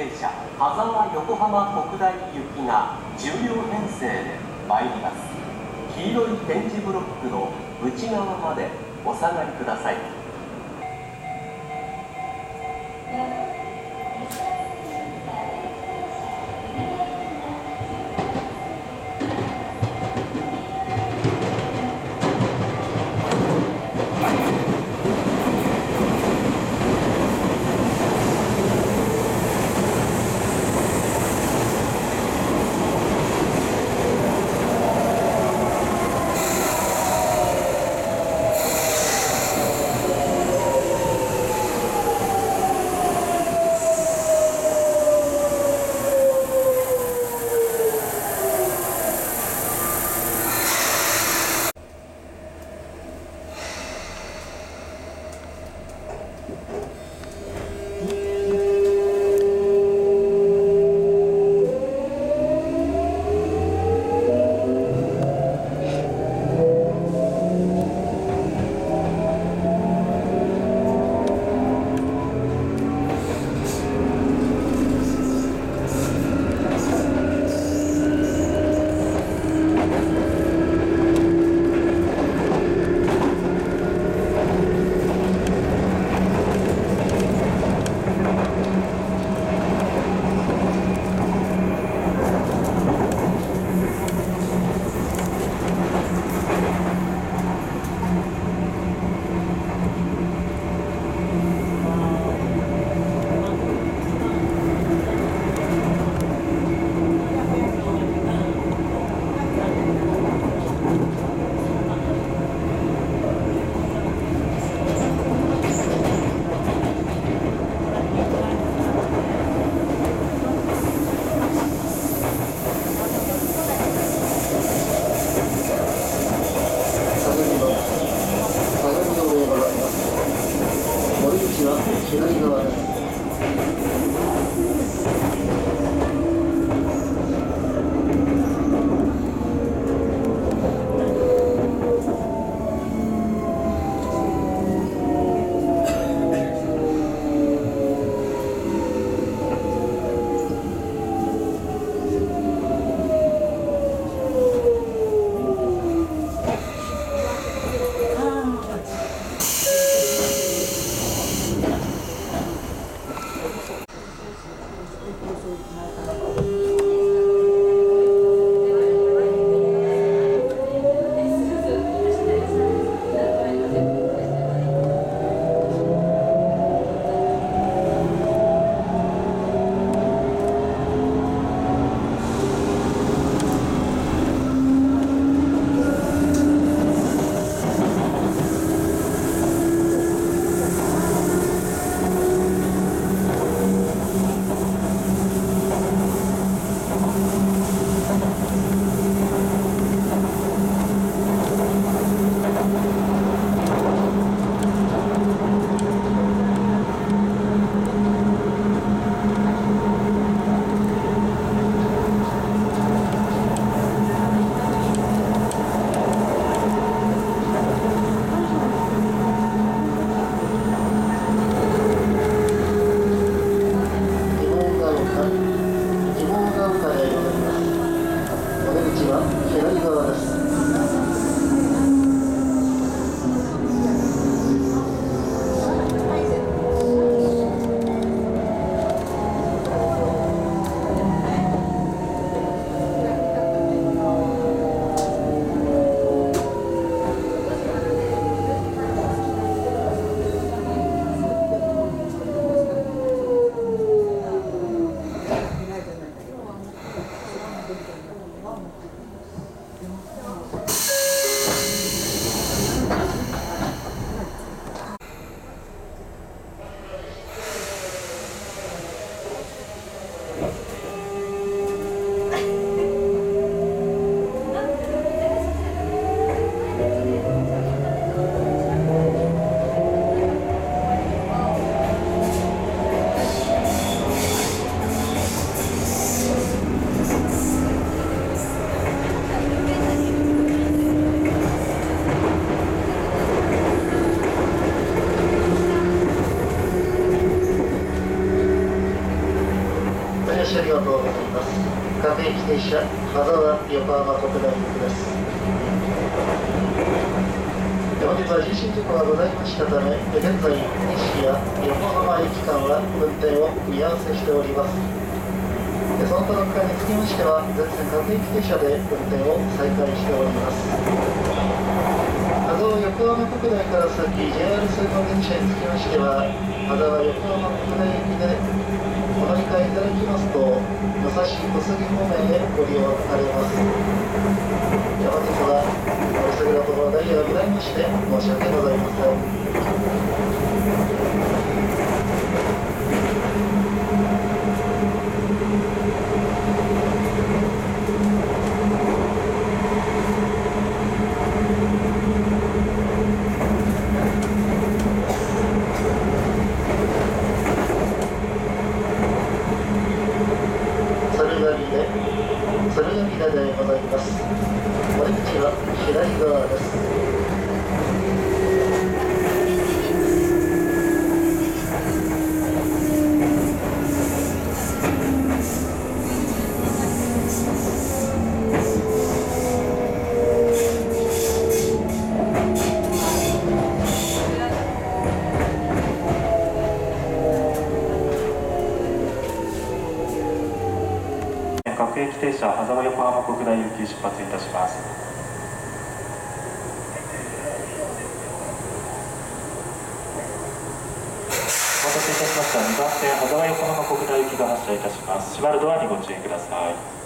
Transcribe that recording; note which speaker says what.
Speaker 1: 停車羽沢横浜国大行きが10両編成で参ります。黄色い点字ブロックの内側までお下がりください。
Speaker 2: 車ありがとうございます。各駅停車、羽沢横浜国大行きです。本日は地震事故がございましたため、現在、西や横浜駅間は運転を見合わせしております。その他の区間につきましては、全線各駅停車で運転を再開しております。羽沢横浜国大から先、JR 線の電車につきましては、羽沢横浜国大行きでお乗り換えいただきますと、武蔵小杉方面へご利用されます。本日はお急ぎのところダイヤがございまして申し訳ございません。鶴ヶ峰でございます。お出口は左側です。
Speaker 3: 各駅停車、羽沢横浜国大行き出発いたします。お待たせいたしました。2番線羽沢横浜国大行きが発車いたします。閉まるドアにご注意ください。